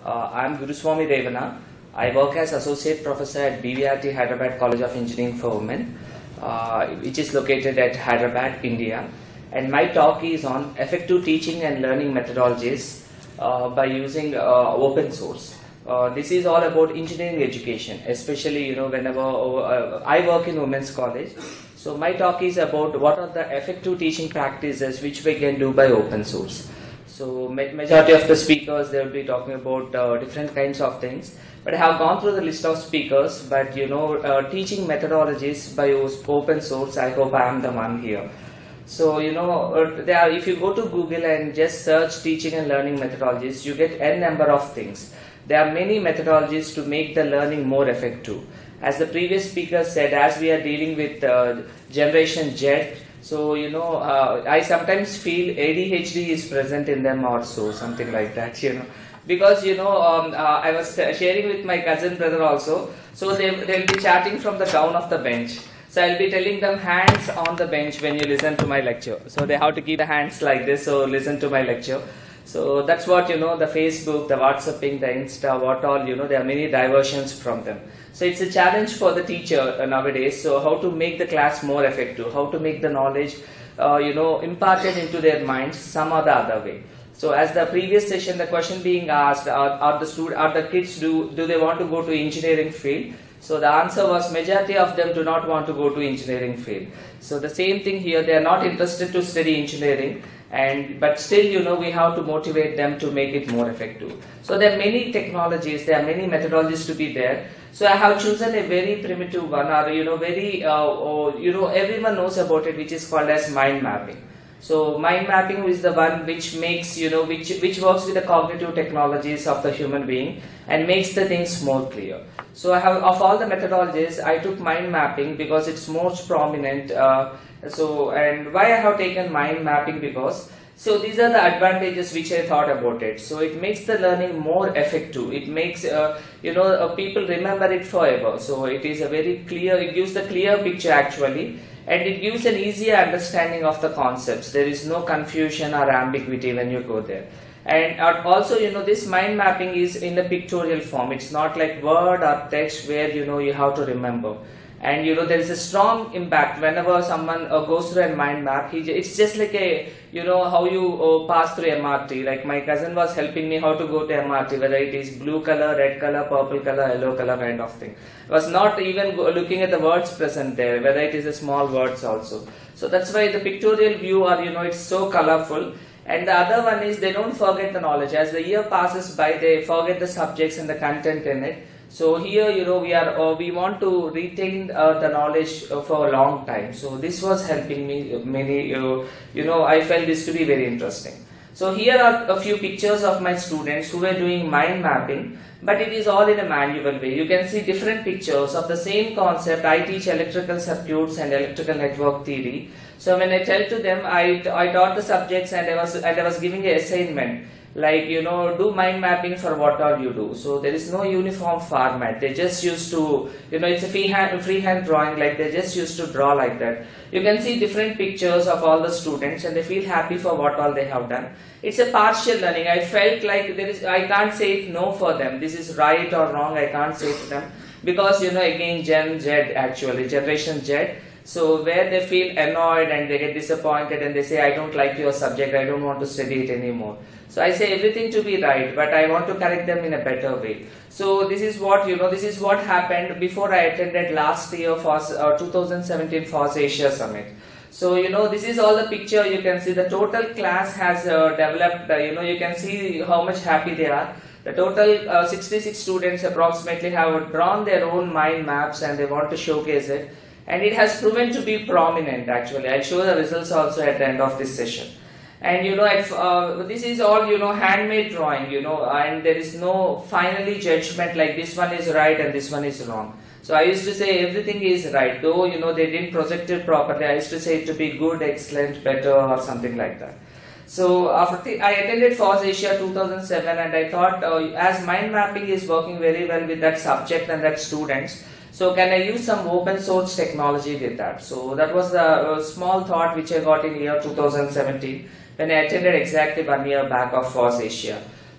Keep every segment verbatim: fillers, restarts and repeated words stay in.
Uh, I am Guruswamy Revana. I work as Associate Professor at B V R T Hyderabad College of Engineering for Women, uh, which is located at Hyderabad, India. And my talk is on effective teaching and learning methodologies uh, by using uh, open source. Uh, this is all about engineering education, especially you know whenever uh, I work in women's college. So my talk is about what are the effective teaching practices which we can do by open source. So majority of the speakers, they will be talking about uh, different kinds of things. But I have gone through the list of speakers. But you know, uh, teaching methodologies by open source, I hope I am the one here. So you know, uh, there are, if you go to Google and just search teaching and learning methodologies, you get n number of things. There are many methodologies to make the learning more effective. As the previous speaker said, as we are dealing with uh, Generation Z, so you know, uh, I sometimes feel A D H D is present in them also, something like that, you know. Because you know, um, uh, I was sharing with my cousin brother also, so they they'll be chatting from the down of the bench. So I'll be telling them hands on the bench when you listen to my lecture. So they have to keep the hands like this, so listen to my lecture. So that's what, you know, the Facebook, the WhatsApping, the Insta, what all, you know, there are many diversions from them. So it's a challenge for the teacher nowadays. So how to make the class more effective, how to make the knowledge, uh, you know, imparted into their minds some or the other way. So as the previous session, the question being asked, are, are the student, are the kids, do, do they want to go to engineering field? So the answer was majority of them do not want to go to engineering field. So the same thing here, they are not interested to study engineering. And but still, you know, we have to motivate them to make it more effective. So there are many technologies, there are many methodologies to be there. So I have chosen a very primitive one, or you know, very uh, or, you know, everyone knows about it, which is called as mind mapping. So mind mapping is the one which makes, you know, which which works with the cognitive technologies of the human being and makes the things more clear. So I have, of all the methodologies, I took mind mapping because it's most prominent. Uh, so and why I have taken mind mapping, because so these are the advantages which I thought about it. So it makes the learning more effective. It makes uh, you know uh, people remember it forever. So it is a very clear. It gives the clear picture actually. And it gives an easier understanding of the concepts. There is no confusion or ambiguity when you go there. And also, you know, this mind mapping is in the pictorial form. It's not like word or text where, you know, you have to remember. And, you know, there is a strong impact whenever someone uh, goes through a mind map. He, it's just like a, you know, how you uh, pass through M R T. Like my cousin was helping me how to go to M R T, whether it is blue color, red color, purple color, yellow color kind of thing. I was not even looking at the words present there, whether it is a small words also. So that's why the pictorial view, or, you know, it's so colorful. And the other one is they don't forget the knowledge. As the year passes by, they forget the subjects and the content in it. So here, you know, we are uh, we want to retain uh, the knowledge uh, for a long time. So this was helping me many. Uh, you know, I felt this to be very interesting. So here are a few pictures of my students who were doing mind mapping, but it is all in a manual way. You can see different pictures of the same concept. I teach electrical circuits and electrical network theory. So when I tell to them, I I taught the subjects and I was and I was giving an assignment. Like, you know, do mind mapping for what all you do. So there is no uniform format. They just used to, you know, it's a freehand, freehand drawing, like they just used to draw like that. You can see different pictures of all the students and they feel happy for what all they have done. It's a partial learning. I felt like there is, I can't say it no for them. This is right or wrong, I can't say to them. Because, you know, again, Gen Z actually, Generation Z. So where they feel annoyed and they get disappointed and they say, I don't like your subject, I don't want to study it anymore. So I say everything to be right, but I want to correct them in a better way. So this is what, you know, this is what happened before I attended last year for uh, two thousand seventeen FOSSASIA Summit. So, you know, this is all the picture. You can see the total class has uh, developed, uh, you know, you can see how much happy they are. The total uh, sixty-six students approximately have drawn their own mind maps and they want to showcase it. And it has proven to be prominent actually. I'll show the results also at the end of this session. And you know, if, uh, this is all, you know, handmade drawing, you know, and there is no finally judgment like this one is right and this one is wrong. So I used to say everything is right, though, you know, they didn't project it properly. I used to say it to be good, excellent, better, or something like that. So after I attended FOSSASIA two thousand seven, and I thought, uh, as mind mapping is working very well with that subject and that students, so can I use some open source technology with that? So that was a, a small thought which I got in year two thousand seventeen when I attended exactly one year back of FOSSASIA.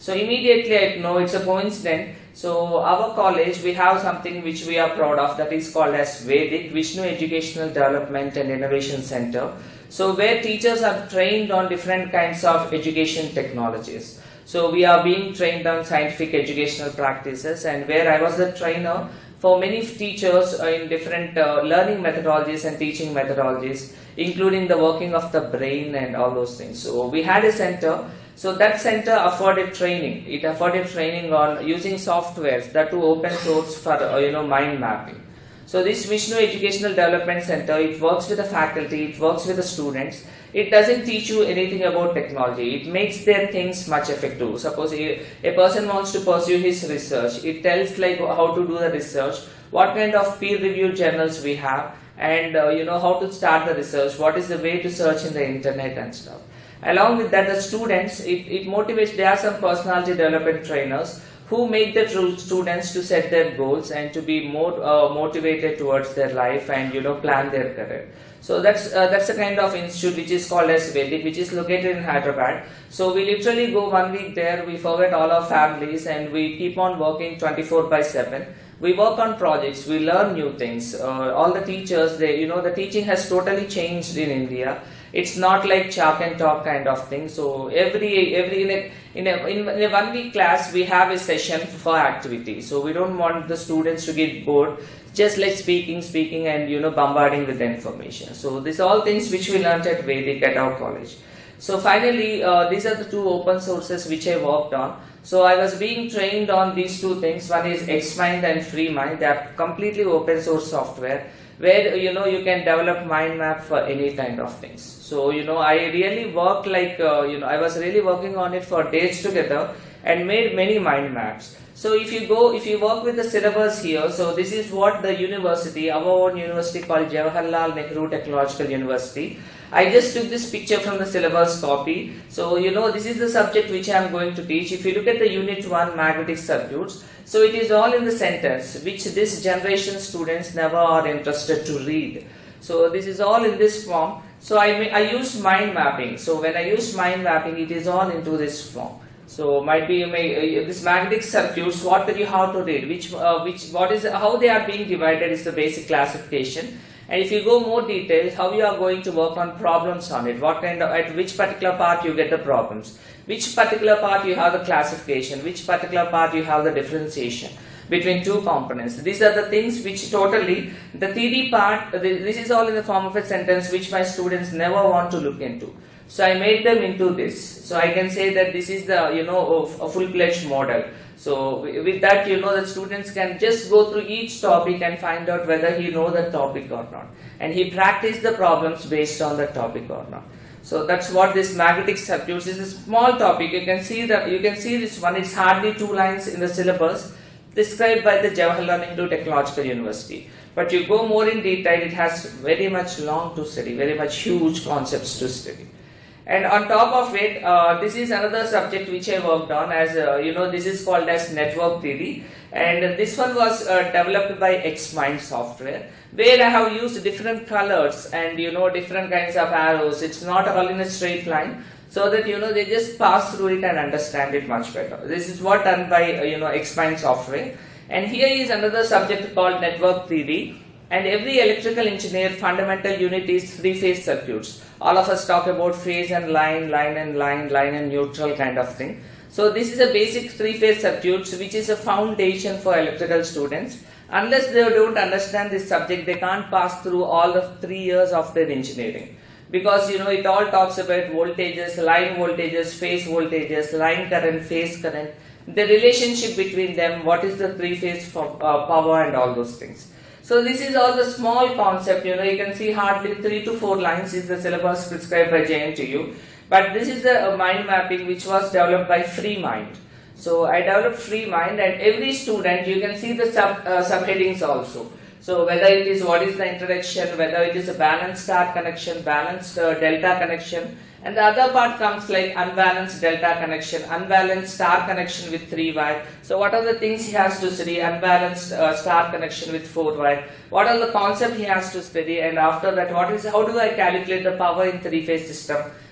So immediately I know it's a coincidence. So our college, we have something which we are proud of, that is called as Vedic Vishnu Educational Development and Innovation Center. So where teachers are trained on different kinds of education technologies. So we are being trained on scientific educational practices, and where I was the trainer for many teachers in different uh, learning methodologies and teaching methodologies, including the working of the brain and all those things. So we had a center. So that center afforded training. It afforded training on using softwares that were open source for uh, you know mind mapping. So this Vishnu Educational Development Center, it works with the faculty, it works with the students. It doesn't teach you anything about technology. It makes their things much effective. Suppose a, a person wants to pursue his research. It tells like how to do the research, what kind of peer-reviewed journals we have, and uh, you know how to start the research, what is the way to search in the internet and stuff. Along with that, the students, it, it motivates, there are some personality development trainers who make the students to set their goals and to be more uh, motivated towards their life and you know plan their career. So that's uh, that's the kind of institute which is called as Vedic, which is located in Hyderabad. So we literally go one week there, we forget all our families and we keep on working twenty-four by seven. We work on projects, we learn new things. Uh, all the teachers, they, you know, the teaching has totally changed in India. It's not like chalk and talk kind of thing. So every every in a, in a in a one week class we have a session for activity. So we don't want the students to get bored, just like speaking, speaking, and you know bombarding with the information. So these are all things which we learned at Vedic at our college. So finally, uh, these are the two open sources which I worked on. So I was being trained on these two things. One is XMind and FreeMind. They are completely open source software where you know you can develop mind map for any kind of things. So you know I really worked like uh, you know I was really working on it for days together and made many mind maps. So if you go, if you work with the syllabus here, so this is what the university, our own university called Jawaharlal Nehru Technological University. I just took this picture from the syllabus copy. So you know this is the subject which I am going to teach. If you look at the unit one magnetic circuits, so it is all in the sentence which this generation students never are interested to read. So this is all in this form. So I, I used mind mapping. So when I use mind mapping, it is all into this form. So might be you may uh, this magnetic circuits, what do you have to read, which uh, which what is how they are being divided is the basic classification. And if you go more details, how you are going to work on problems on it, what kind of, at which particular part you get the problems, which particular part you have the classification, which particular part you have the differentiation between two components. These are the things which totally, the theory part, this is all in the form of a sentence which my students never want to look into. So I made them into this. So I can say that this is the, you know, a full-fledged model. So with that, you know, the students can just go through each topic and find out whether he knows the topic or not. And he practiced the problems based on the topic or not. So that's what this magnetic circuits is. A small topic. You can see that, you can see this one. It's hardly two lines in the syllabus described by the Jawaharlal Nehru Technological University. But you go more in detail, it has very much long to study, very much huge concepts to study. And on top of it, uh, this is another subject which I worked on, as uh, you know, this is called as network theory, and this one was uh, developed by XMind software, where I have used different colors and you know different kinds of arrows. It's not all in a straight line, so that you know they just pass through it and understand it much better. This is what done by uh, you know XMind software. And here is another subject called network theory. And every electrical engineer fundamental unit is three-phase circuits. All of us talk about phase and line, line and line, line and neutral kind of thing. So this is a basic three-phase circuits which is a foundation for electrical students. Unless they don't understand this subject, they can't pass through all the three years of their engineering. Because you know it all talks about voltages, line voltages, phase voltages, line current, phase current, the relationship between them, what is the three-phase uh, power and all those things. So this is all the small concept, you know, you can see hardly three to four lines is the syllabus prescribed by J N T U. But this is the uh, mind mapping which was developed by FreeMind. So I developed FreeMind, and every student, you can see the sub uh, subheadings also. So whether it is what is the introduction, whether it is a balanced star connection, balanced uh, delta connection, and the other part comes like unbalanced delta connection, unbalanced star connection with three wire. So what are the things he has to study? Unbalanced uh, star connection with four wire. What are the concept he has to study? And after that, what is how do I calculate the power in three phase system?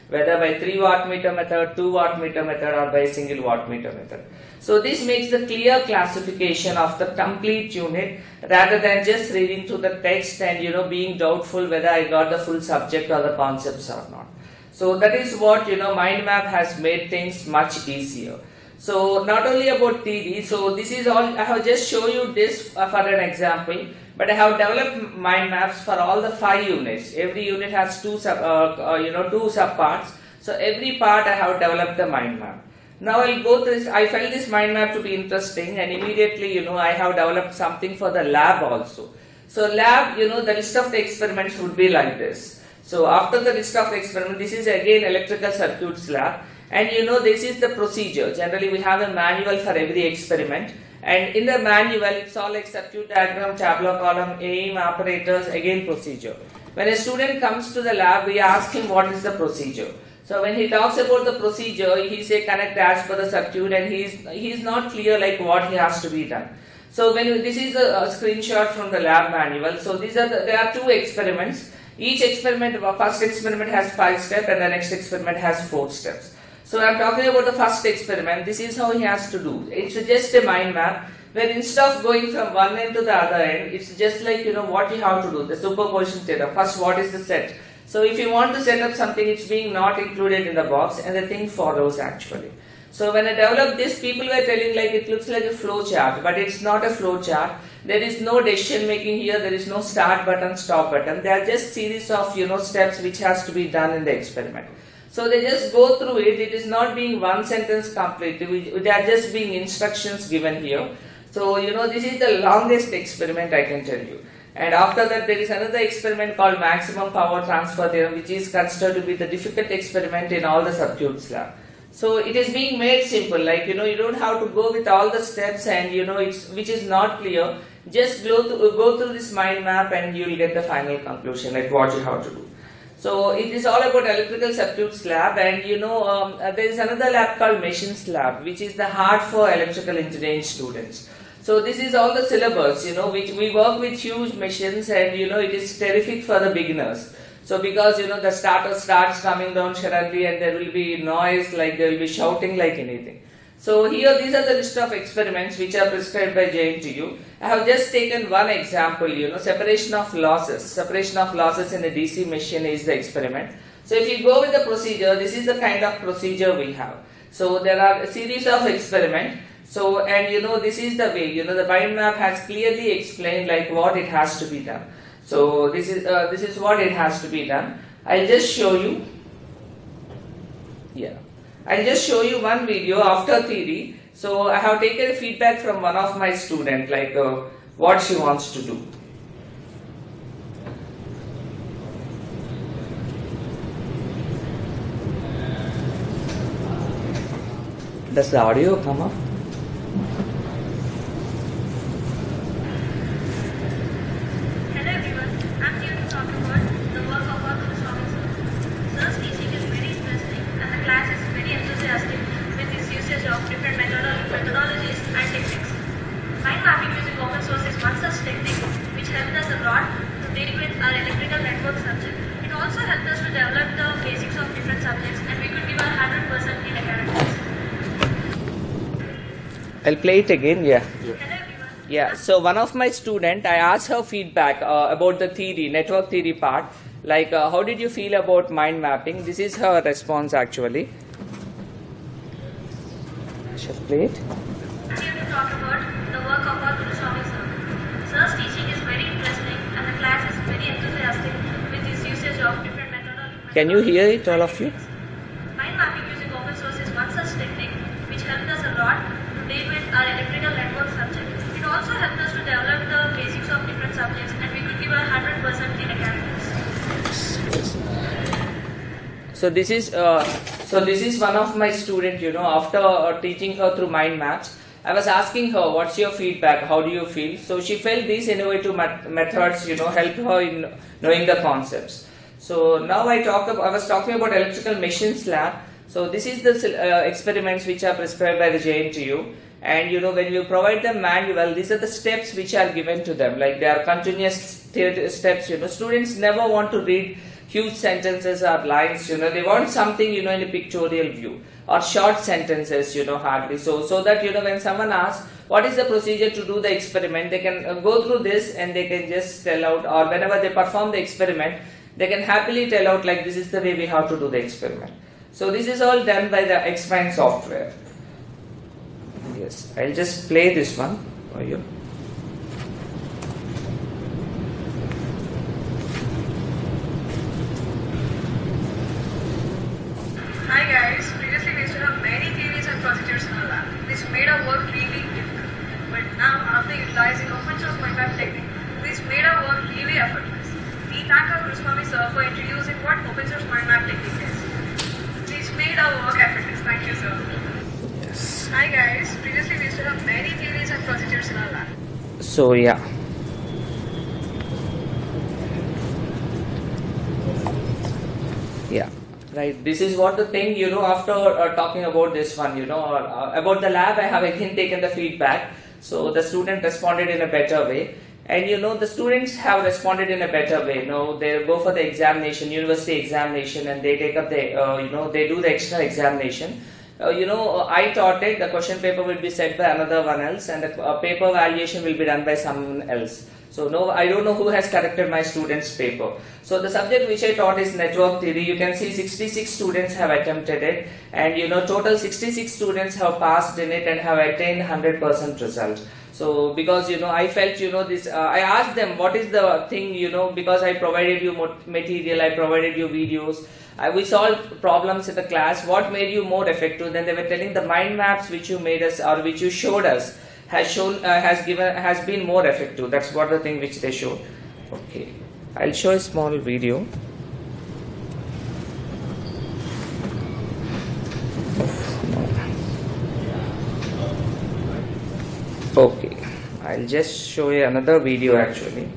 whether by three watt meter method, two watt meter method, or by single watt meter method. So this makes the clear classification of the complete unit rather than just reading through the text and you know being doubtful whether I got the full subject or the concepts or not. So that is what you know mind map has made things much easier. So not only about theory, so this is all, I have just shown you this for an example, but I have developed mind maps for all the five units. Every unit has two sub, uh, uh, you know two sub parts. So every part I have developed the mind map. Now I'll go through this. I felt this mind map to be interesting, and immediately you know I have developed something for the lab also. So lab, you know the list of the experiments would be like this. So after the list of the experiment, this is again electrical circuits lab. And you know this is the procedure. Generally we have a manual for every experiment, and in the manual it's all like circuit diagram, tableau column, aim, operators, again procedure. When a student comes to the lab, we ask him what is the procedure. So when he talks about the procedure, he say connect as per the circuit, and he is he is not clear like what he has to be done. So when you, this is a, a screenshot from the lab manual. So these are the, there are two experiments. Each experiment, first experiment has five steps, and the next experiment has four steps. So I am talking about the first experiment. This is how he has to do. It's just a mind map where instead of going from one end to the other end, it's just like you know what you have to do. The superposition theorem. First, what is the set? So if you want to set up something, it's being not included in the box, and the thing follows actually. So when I developed this, people were telling like it looks like a flow chart, but it's not a flow chart. There is no decision making here. There is no start button, stop button. They are just series of you know steps which has to be done in the experiment. So they just go through it. It is not being one sentence completely. They are just being instructions given here. So you know this is the longest experiment I can tell you. And after that there is another experiment called maximum power transfer theorem, which is considered to be the difficult experiment in all the circuits lab. So it is being made simple, like you know you don't have to go with all the steps, and you know it's which is not clear. Just go through, go through this mind map and you will get the final conclusion like what you have to do. So it is all about electrical circuits lab, and you know um, there is another lab called machines lab, which is the hard for electrical engineering students. So this is all the syllabus, you know, which we work with huge machines, and you know it is terrific for the beginners. So because you know the starter starts coming down suddenly, and there will be noise, like there will be shouting like anything. So here these are the list of experiments which are prescribed by J N T U. I have just taken one example, you know, separation of losses. Separation of losses in a D C machine is the experiment. So if you go with the procedure, this is the kind of procedure we have. So there are a series of experiments. So and you know this is the way, you know the mind map has clearly explained like what it has to be done. So this is uh, this is what it has to be done. I'll just show you. Yeah. I'll just show you one video after theory. So I have taken feedback from one of my students, like uh, what she wants to do. Does the audio come up? Hello everyone, I'm here to talk about the work of our Guruswamy sir. Sir's teaching is very interesting, and the class is very enthusiastic with his usage of different methodolo methodologies and techniques. Mind mapping using open source is one such technique which helped us a lot to deal with our electrical network subject. It also helped us to develop the basics of different subjects, and we could give our one hundred percent in academics. I'll play it again, yeah. Hello everyone. Yeah, so one of my student, I asked her feedback uh, about the theory, network theory part. Like, uh, how did you feel about mind mapping? This is her response actually. Shall I play it? I'm here to talk about the work of our Guruswamy sir. Sir's teaching is very interesting, and the class is very enthusiastic with his usage of different methodologies. Can you hear it, all of you? Mind mapping using open source is one such technique which helped us a lot to deal with our electrical network subject. It also helped us to develop the basics of different subjects, and we could give our one hundred percent in academics. So this is uh, so this is one of my student, you know, after uh, teaching her through mind maps, I was asking her, what's your feedback, how do you feel? So she felt these innovative methods, you know, helped her in knowing the concepts. So now I talk about, I was talking about electrical machines lab. So this is the uh, experiments which are prescribed by the J N T U, and you know when you provide them manual, these are the steps which are given to them, like they are continuous steps. You know, students never want to read huge sentences or lines, you know, they want something, you know, in a pictorial view, or short sentences, you know, hardly so, so that, you know, when someone asks what is the procedure to do the experiment, they can uh, go through this and they can just tell out, or whenever they perform the experiment, they can happily tell out like this is the way we have to do the experiment. So this is all done by the Explain software. Yes, I'll just play this one for you. Hi guys, previously we used to have many theories and procedures in our lab. This made our work really difficult. But now, after utilizing open source mind map technique, this made our work really effortless. We thank our Guruswamy sir for introducing what open source mind map technique is. This made our work effortless. Thank you, sir. Yes. Hi guys, previously we used to have many theories and procedures in our lab. So yeah. Yeah. Right, this is what the thing, you know, after uh, talking about this one, you know, or, uh, about the lab, I have again taken the feedback. So the student responded in a better way. And you know, the students have responded in a better way. You know, they go for the examination, university examination, and they take up the, uh, you know, they do the extra examination. Uh, you know, I taught it, the question paper will be set by another one else, and the uh, paper evaluation will be done by someone else. So no, I don't know who has corrected my students' paper. So the subject which I taught is network theory. You can see sixty-six students have attempted it, and you know, total sixty-six students have passed in it and have attained one hundred percent result. So because you know, I felt, you know, this, uh, I asked them what is the thing, you know, because I provided you material, I provided you videos, I, we solved problems in the class, what made you more effective? Then they were telling the mind maps which you made us or which you showed us has shown, uh, has given, has been more effective. That's what the thing which they showed. Okay, I'll show a small video. Okay, I'll just show you another video actually.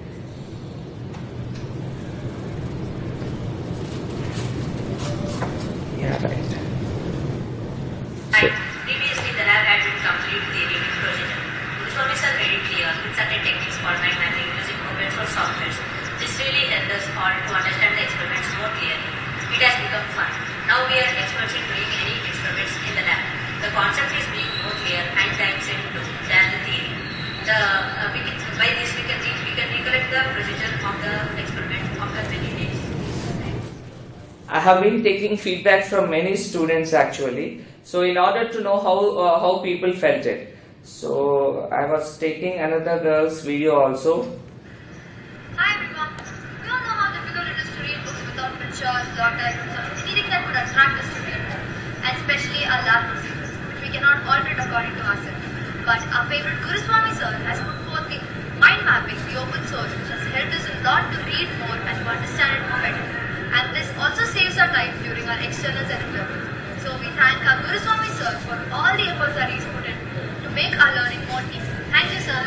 Yeah, right. So, previously the lab had been complete theory with procedure. Guruswamy sir made it clear with certain techniques called mind mapping using open source softwares. This really helped us all to understand the experiments more clearly. It has become fun. Now we are experts in doing any experiments in the lab. The concept is being more clear and time saving too than the theory. The, uh, we can, by this we can, we can recollect the procedure of the experiment after many days. I have been taking feedback from many students actually. So in order to know how uh, how people felt it. So I was taking another girl's video also. Hi everyone. We all know how difficult it is to read books without pictures, dot diagrams, or anything that could attract us to read more, and especially our lab procedures, which we cannot all read according to ourselves. But our favorite Guruswamy sir has put forth the mind mapping, the open source, which has helped us a lot to read more and to understand it more better. And this also saves our time during our externals and interviews. So we thank our Guruswamy sir for all the efforts that he's put in to make our learning more easy. Thank you, sir.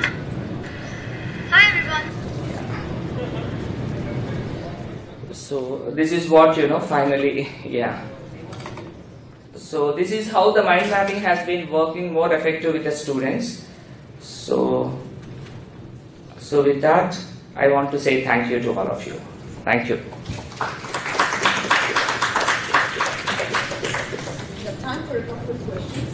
Hi everyone. So this is what, you know, finally, yeah. So this is how the mind mapping has been working more effective with the students. So, so with that, I want to say thank you to all of you. Thank you. We have time for a couple of questions.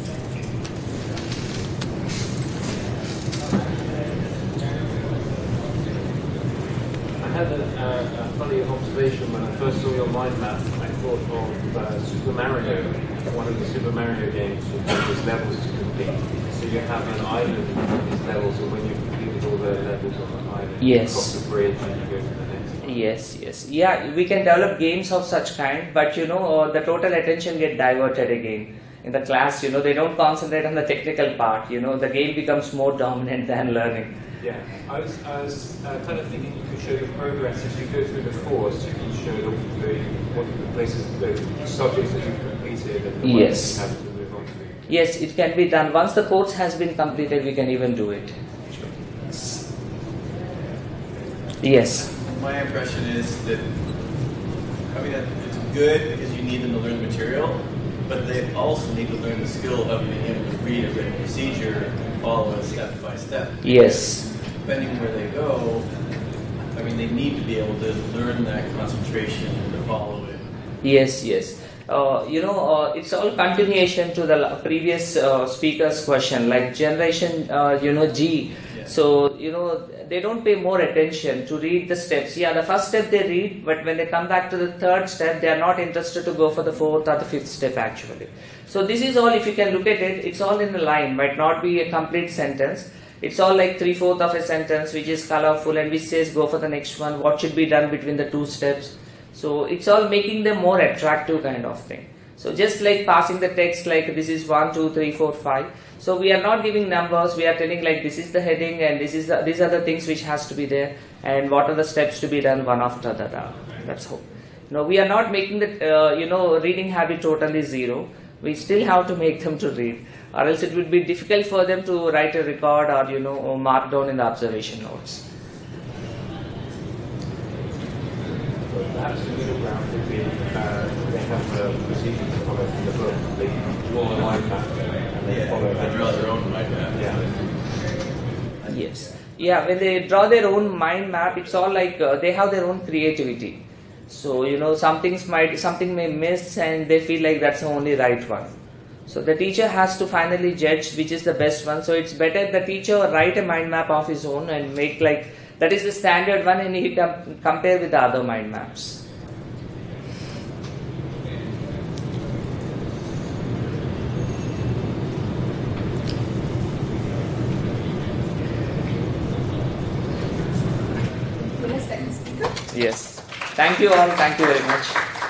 I had a, a, a funny observation when I first saw your mind map. I thought of uh, Super Mario, one of the Super Mario games with these levels to complete. So you have an island with these levels, and when you've completed all the levels on the island, yes, you cross the bridge and you go to the next one. Yes, yes. Yeah, we can develop games of such kind, but you know, uh, the total attention get diverted again. In the class, you know, they don't concentrate on the technical part, you know, the game becomes more dominant than learning. Yeah, I was, I was uh, kind of thinking you could show your progress as you go through the course. You can show the, the, what the places, the subjects that you've completed and the yes. ones you have to move on to. Yes, it can be done. Once the course has been completed, we can even do it. Yes. Yes. My impression is that, I mean, it's good because you need them to learn the material, but they also need to learn the skill of being able to read a written procedure and follow it step by step. Yes. Depending where they go, I I mean, they need to be able to learn that concentration and to follow it. Yes, yes. Uh, you know, uh, it's all continuation to the la- previous uh, speaker's question, like generation, uh, you know, G. Yeah. So, you know, they don't pay more attention to read the steps. Yeah, the first step they read, but when they come back to the third step, they are not interested to go for the fourth or the fifth step actually. So this is all, if you can look at it, it's all in a line, might not be a complete sentence. It's all like three-fourths of a sentence which is colorful and which says go for the next one, what should be done between the two steps. So it's all making them more attractive kind of thing. So just like passing the text like this is one, two, three, four, five. So we are not giving numbers, we are telling like this is the heading and this is the, these are the things which has to be there and what are the steps to be done one after the other. That's all. No, we are not making the uh, you know reading habit totally zero. We still have to make them to read, or else it would be difficult for them to write a record or you know or mark down in the observation notes. Perhaps the middle ground would be uh, they have a procedure to follow from the book. They draw a mind map and they Yeah, follow they that. draw their own mind map. Yeah. Yes. Yeah, when they draw their own mind map, it's all like uh, they have their own creativity. So, you know, some things might, something may miss and they feel like that's the only right one. So the teacher has to finally judge which is the best one. So it's better the teacher write a mind map of his own and make like, that is the standard one and he com compare with the other mind maps. Yes, thank you, speaker. Yes. Thank you all. Thank you very much.